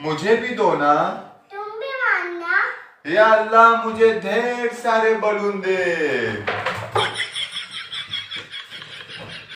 मुझे भी दो ना। तुम भी मांगना। या अल्लाह मुझे ढेर सारे बलून दे।